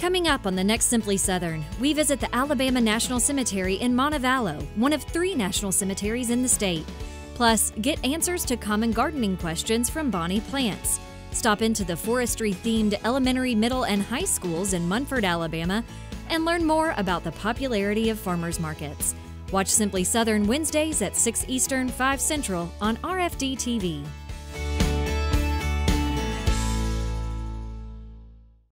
Coming up on the next Simply Southern, we visit the Alabama National Cemetery in Montevallo, one of 3 national cemeteries in the state. Plus, get answers to common gardening questions from Bonnie Plants. Stop into the forestry-themed elementary, middle, and high schools in Munford, Alabama, and learn more about the popularity of farmers markets. Watch Simply Southern Wednesdays at 6 Eastern, 5 Central on RFD-TV.